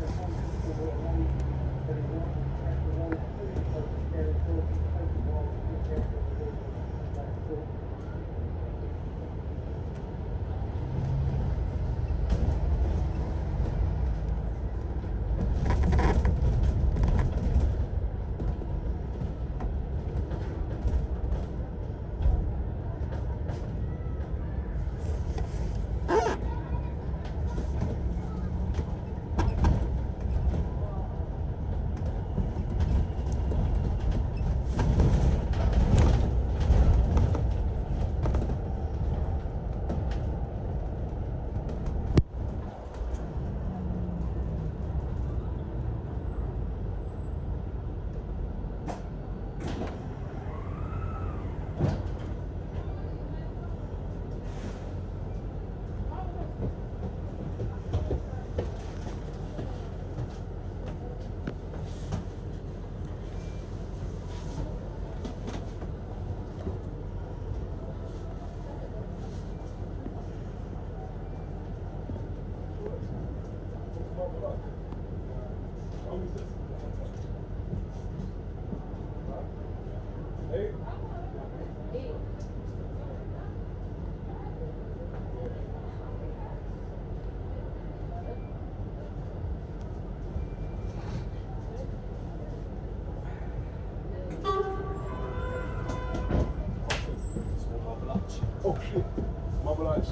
Oh shit, marble arch.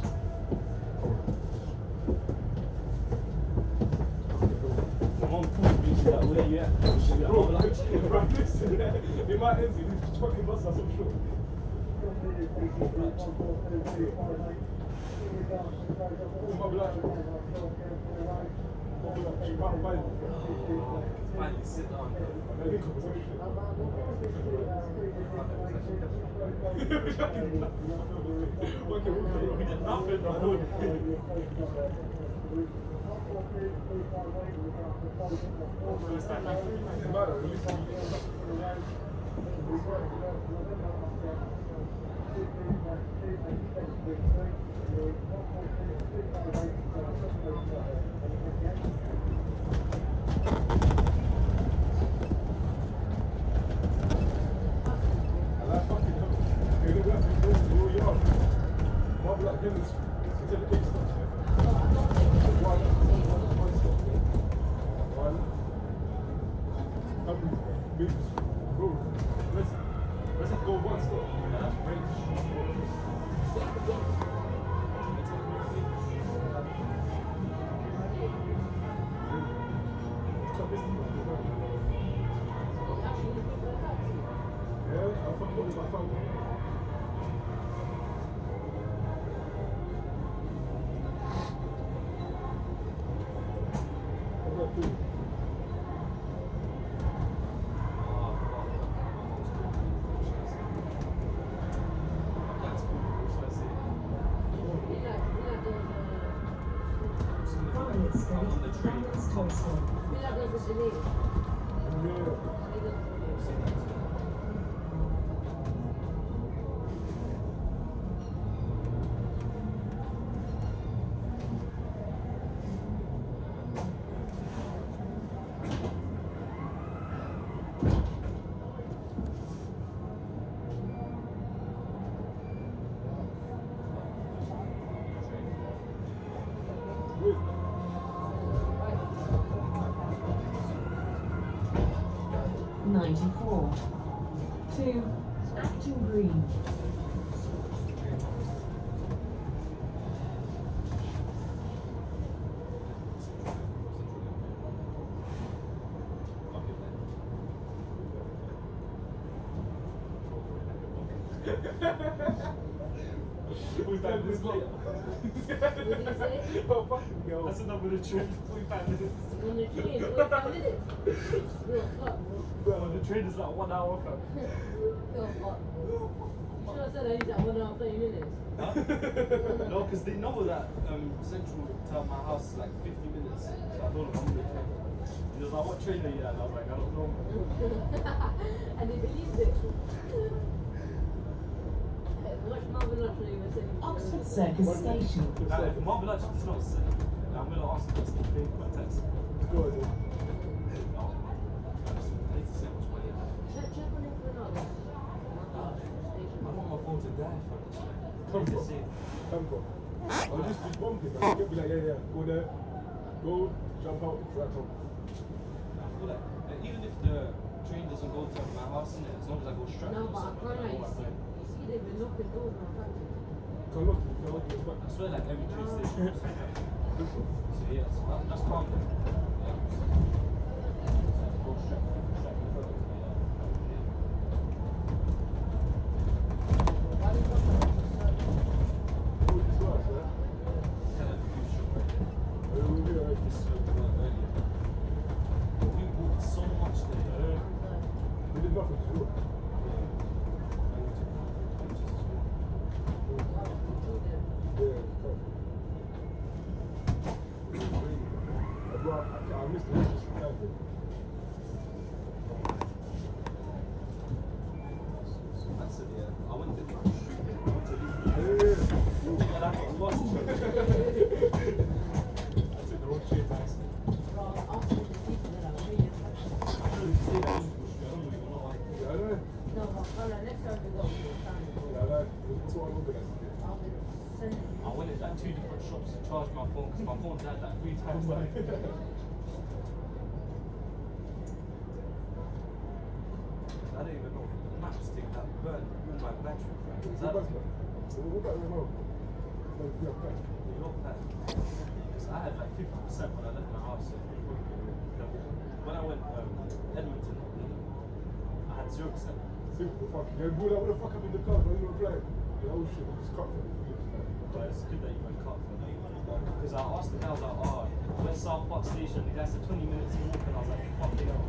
My mom pushed me to that way, yeah. Bro, listen, in my ends, it's fucking bus, that's so short. Marble arch. Finally, sit down. We did nothing, bro. Let's go one stop. That's great. Yeah, I'll fucking with my phone. To Acton Green. Who's that? Who's later? Oh, fucking go. That's enough of the train for 45 minutes. On the train, 45 minutes? Real fuck, bro. Well, the train is like 1 hour, fam. Real fuck, bro. You should have said I used that 1 hour 30 minutes. Huh? No, because they know that Central to my house is like 50 minutes. So I told them I'm on the train. He was like, what train are you at? And I was like, I don't know. And they believed it. Oxford Circus Station. If Marble Arch does not sit, I'm going to ask them to stay for my text. Go ahead. I need to save much money. Check on it for another. I want my phone to die for this. Come I need to from. see it. Come from. I'll just be bumping. You'll be like, yeah, go there, go, jump out, right home. I feel like even if the train doesn't go to my house, innit, as long as I go straight No, to but I something, can't I know like, what I'm doing. you see they've been knocking doors now, can't you? Can look, you can look, it's back. I swear like every train station has something. This one. So yeah, so that's calm then. Yeah. Go straight to the front. Why do you come from the Oh, this was, yeah? Kind of do shit right there. We'll be alright. This is what we were earlier. We walked so much there. We did nothing to do it. Yeah, it's tough. I missed the interest in that. That's it, yeah. I went to the street. I went to Yeah. and I got lost. I took the wrong shape back. Bro, I'll see the people that are really I don't even stay that in the street. I don't even know why. Yeah, I know. No, but next time we go, we'll find it. Yeah, I know. That's what I'm looking at. I'll be sending you. I went in like 2 different shops to charge my phone because my phone died like 3 times. I don't even know. The maps thing that burned all my battery. Is that What about remote? Yeah, okay. you know that? Because I had like 50% when I left my house. So when I went Edmonton, I had 0%. Simple, fuck. Yeah, bro, what the fuck happened to the car? Why you not replying? Yeah, oh shit, I just cut for it. But it's good that you went cut for me. Because I asked the guy, I was like, oh, where's South Park Station? The guy said 20 minutes walk, and I was like, fuck it up.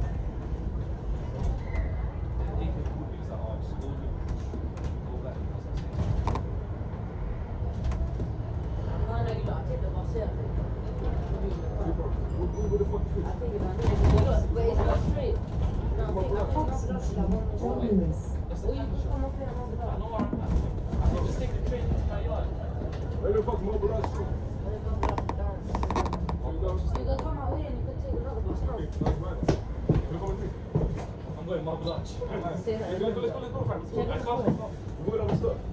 And he could call me, he was like, oh, just go back. I was like, No, you know, I take the bus here. What the fuck is I think if I know, but it's not straight. No, I think Approximately 1 minutes. Or you can come up here and round it I up. know where I'm at. I can just take the train to my yard. Where the fuck mobilize to? And then go up and down. So you can come out here and you can take another bus. No. That's mad. Look at me. I'm going Mount Blanche. Say that. Let's go, fam. Let's go. We're going to have a stop.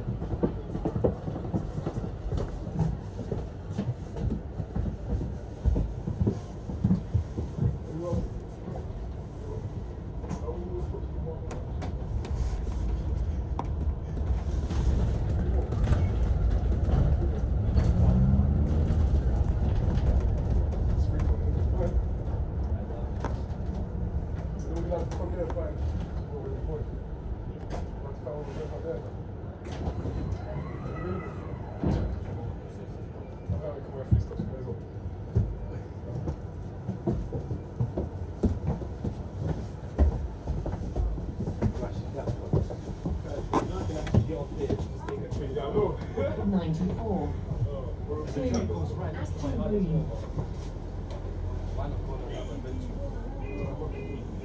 Yeah, I know. 94. It goes right next to my yard as well. Why not go to that adventure?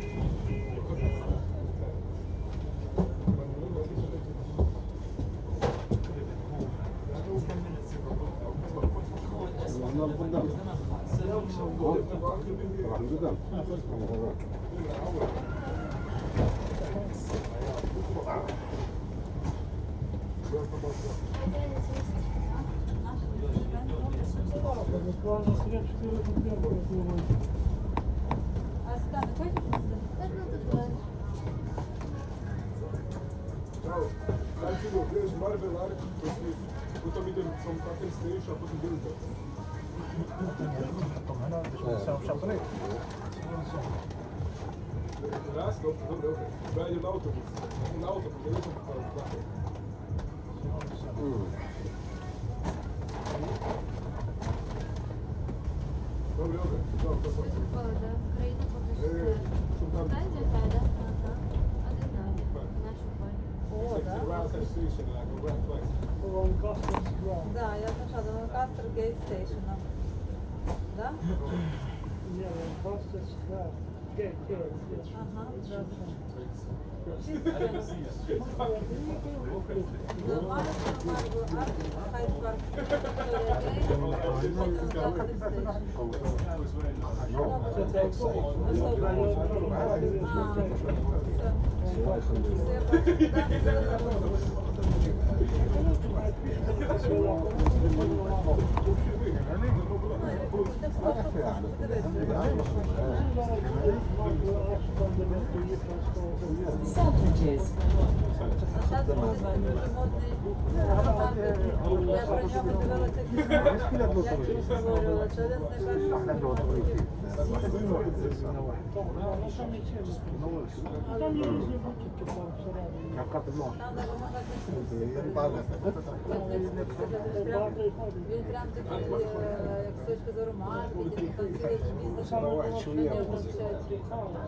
Ciao. Anzi, no, wiesz, Marvel Ark, bo to mi ten, są takie stajniejsze, a potem wielkie. Raz, dobra. Brałem na autobus. Na autobus, nie lecą po plaży. Dobra. Погода, Україна Щоб там... Франція, Феда, ага. Один далі. Нашу пані. О, да? Around that station, like a red place. Да, я знайшла до Ланкастер Гейт Стейшн. Да? Ага, добре. Selfridges. Я про нього дивилася кіно, як його створювала. Чи один з найперших він прям такий, як з точки зору маркетингу, там цілий бізнес, на нього вчать.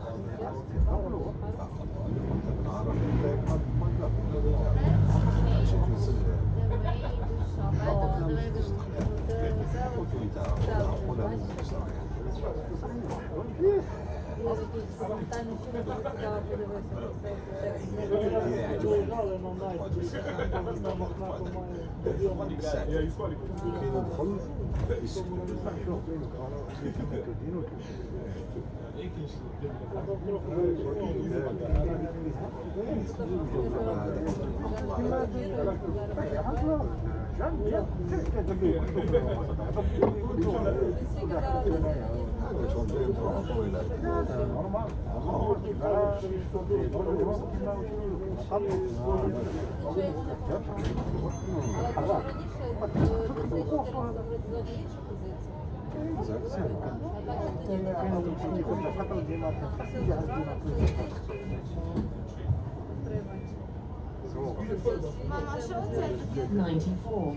Yeah, he's quite Мама, що це? 94.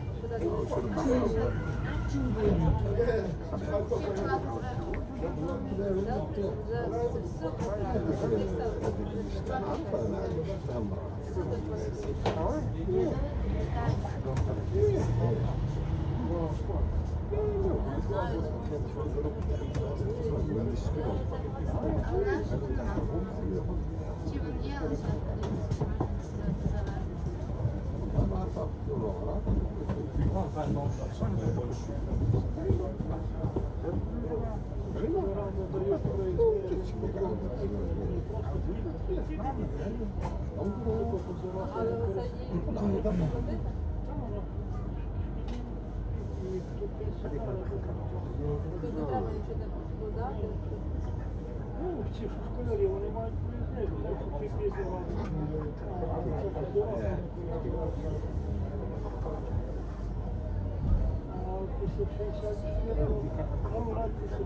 Чи він є лише? Ці школярі, вони мають приїздити, так що ти після 60 років, там раді після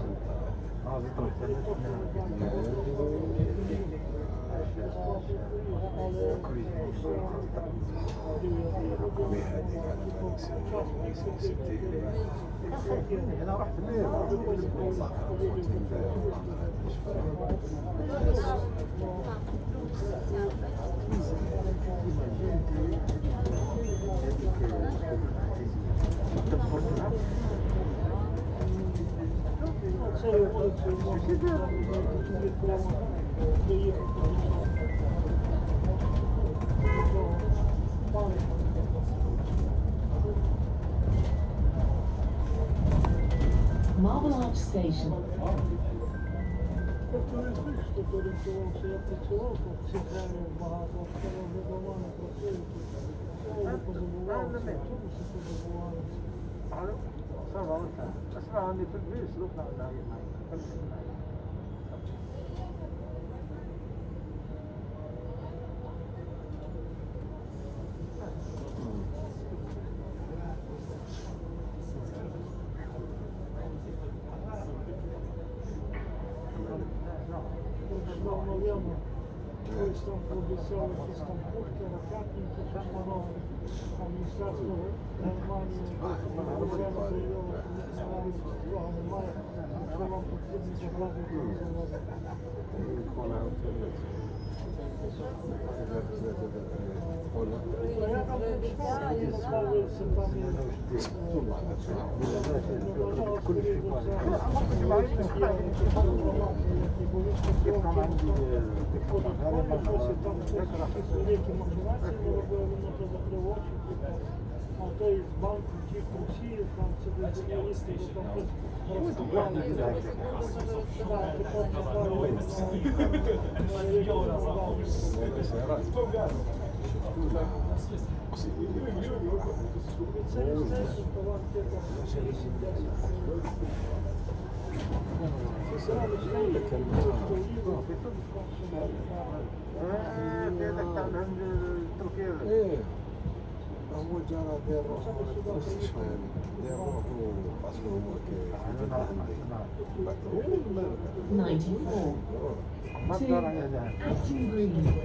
Marble Arch Station. Тобто не звик, що орієнтувався, я працював, по центральних багато, а коли вже дома не працюю, то я позабувався, автобуси позабувалися. Наверное, колись там пообіцяли якісь там пушки, ракетники, щось воно адміністрація Германії офіційно заявила, що навіть цього немає, що вам потрібно забрати заводи. Я там прочитав, мені подобається там великі махінації не робили, воно то закрив очі, а той з банку ті Росії, там це де журналісти, бо там хтось розкопали. Це естетика, то вам тільки 94. 2. Acting green.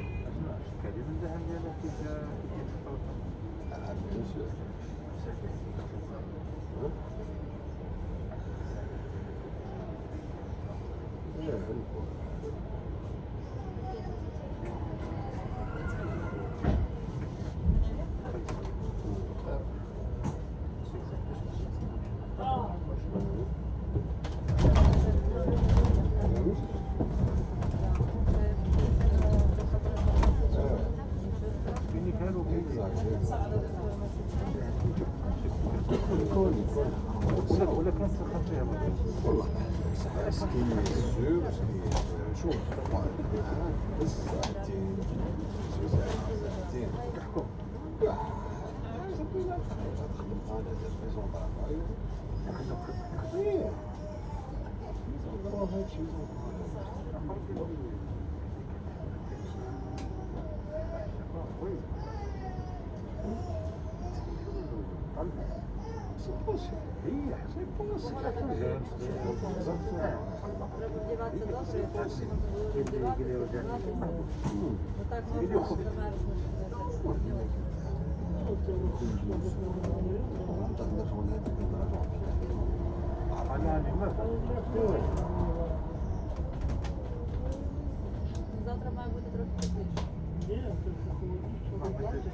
Завтра має бути трохи тепліше. Ні, це холодніше,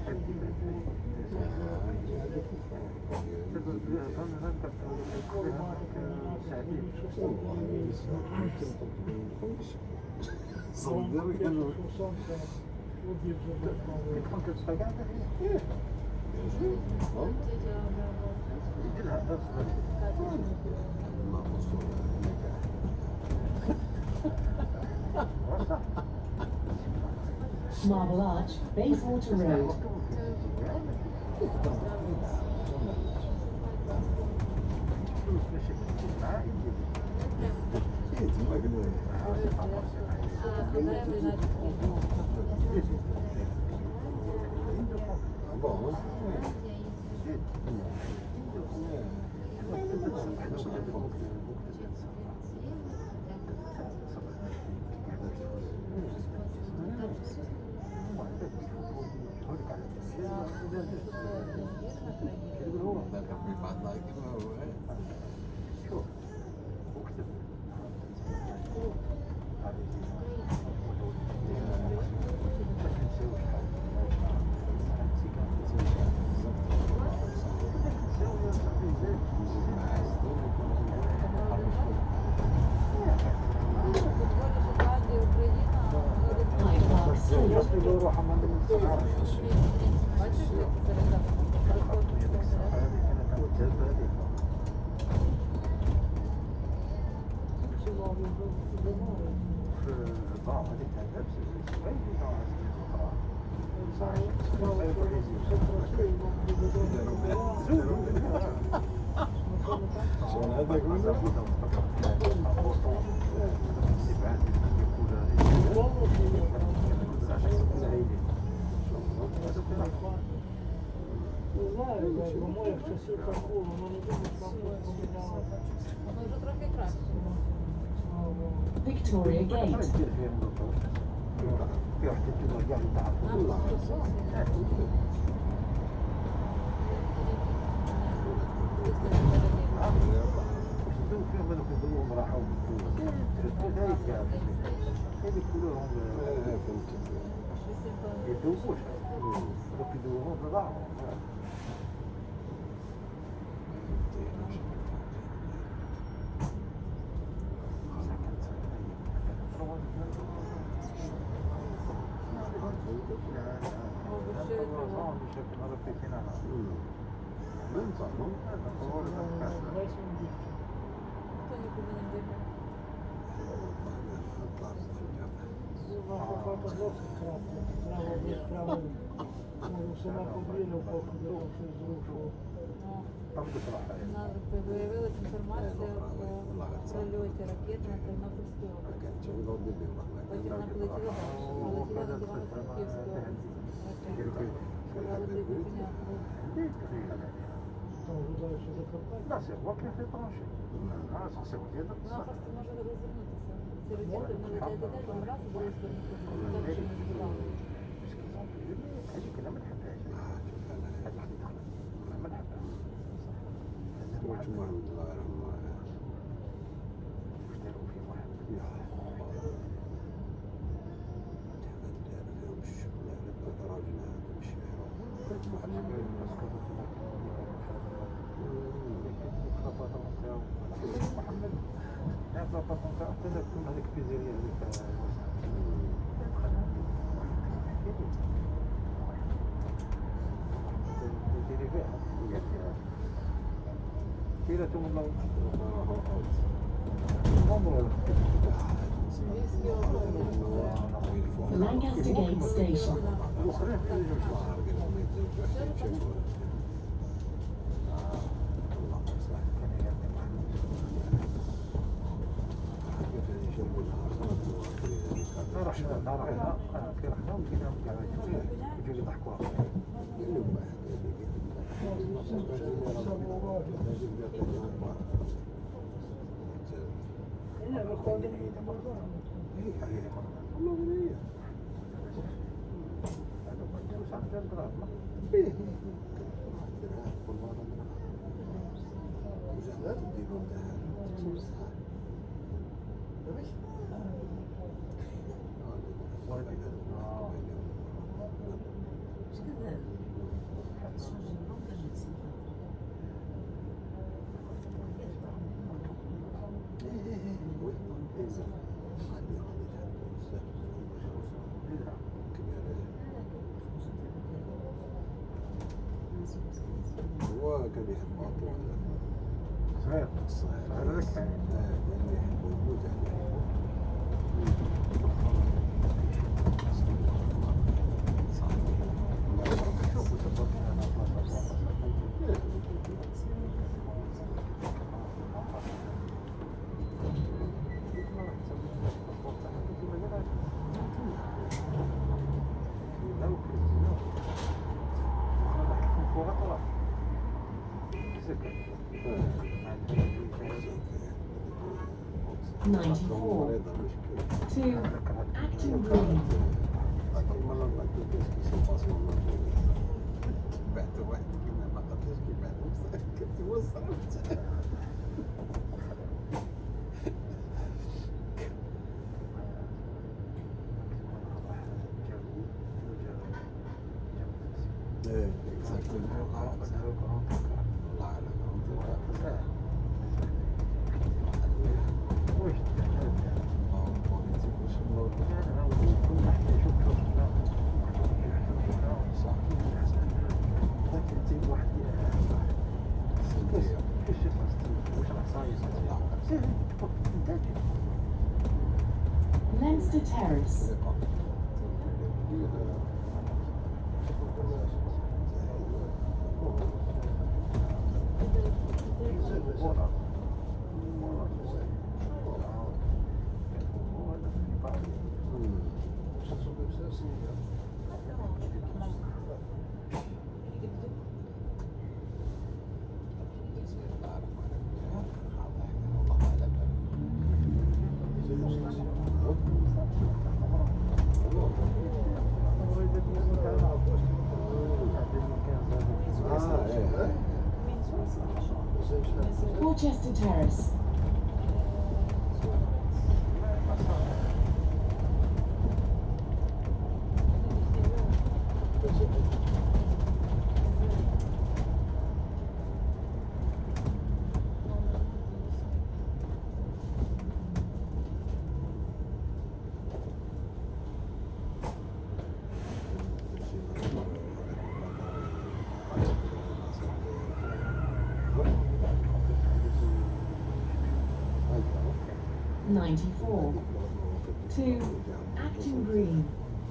Marble Arch, Bayswater Road. Hyde Park Street. Не знаю, бо моїх часів так було, воно не дуже там помінялося. Воно вже трохи краще. Victoria Gate. هذيك كلهم فهمت. يدوبوش دوك يدوبون بضاعة Надо появилась інформація про прильоті ракет на Тернопільську область. Потім вона полетіла далі. Полетіла на кілометр Київської області. Сказали, де кухня. لا سي هو كيف يطرنشي خاصك ديالك Вона просто може розвернутися. Ці ракети вони летять один раз, і другий звернутися. Так, що не збивали. هذيك انا ما نحبهاش هذيك اللي دخلت ما نحبهاش واش داروا فيه واحد محمد لا باباطون تاعو حتى تكون هذيك البيزيريا هذيك ديري فيها كيلا تمنى Lancaster Gate Station. رحنا كي رحنا ولقينا يجوا يضحكوا هو كان يحب مطروح صغير صغير لك اللي يحب يموت Leinster Terrace. Colchester Terrace. 94. 2. Acton Green.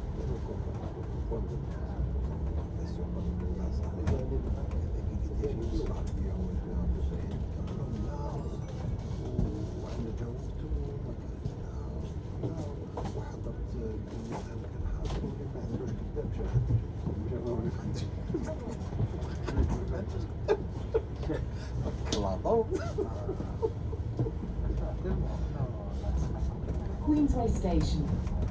Queensway Station.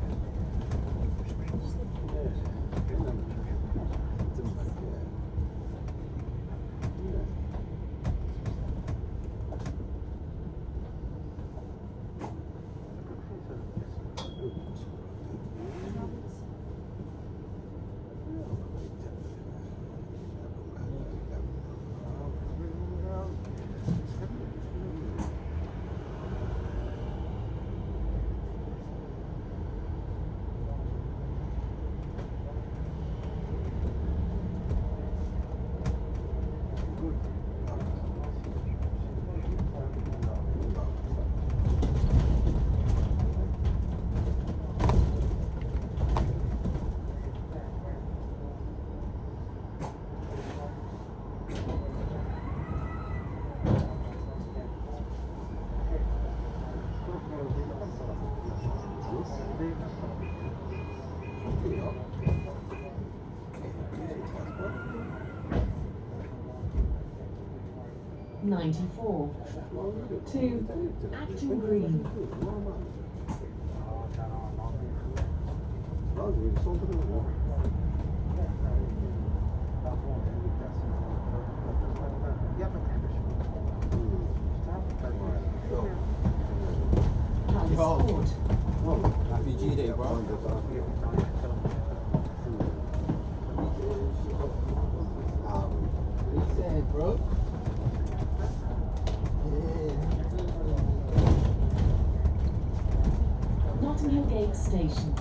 '94. 2. Acton Green. Palace Court. Happy G Day, bro. What you saying, bro? Notting Hill Gate Station.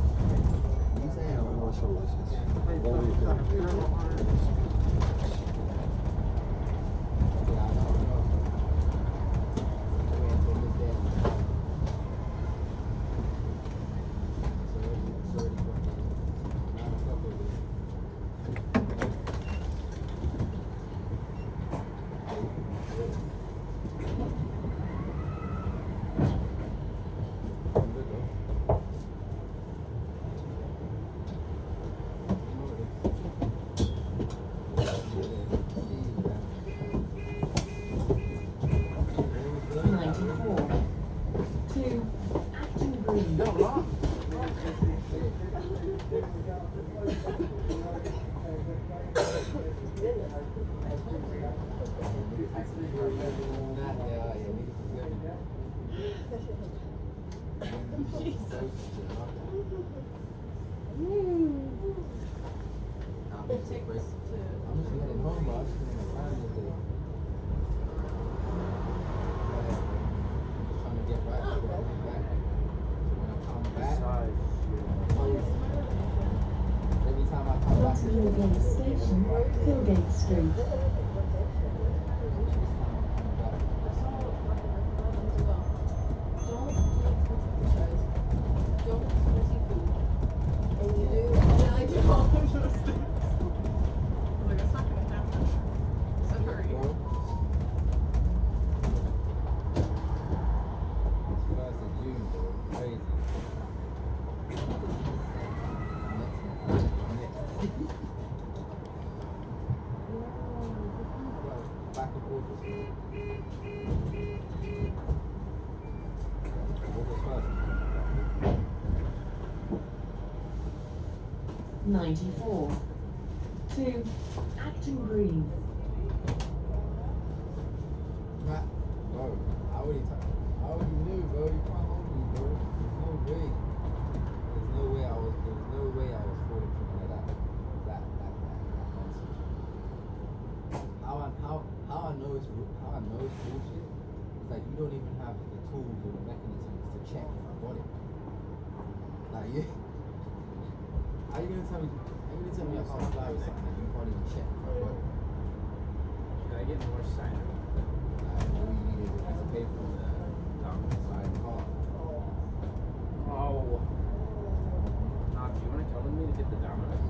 '94. 2. Acton Green. Bro, I already knew, bro. You can't hold me, bro. There's no way I was falling for none of that nonsense. How I know it's bullshit. It's like you don't even have the tools or the mechanisms to check if I got it. Like yeah. How you gonna tell me I can't fly with something and you can't even check if I got it? Should I get more sign? All you need is a piece of paper and a signed card. hit the dominoes?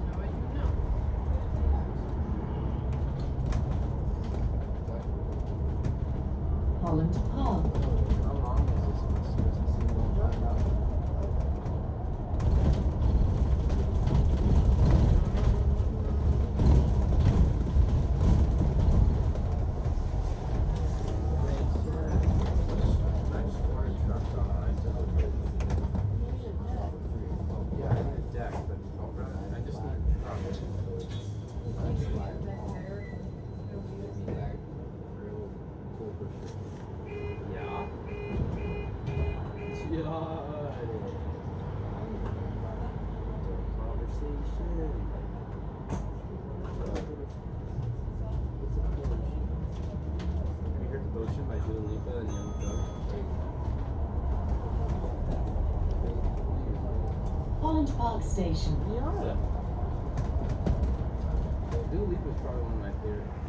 Holland Park. How long is this supposed to seem to find out? Yeah, I need a deck, but I just need a truck. Yeah. Conversation. Have you heard Devotion by Jubilee and Young Thug? Holland Park Station. Yeah. Dua Lipa is probably one of my favorite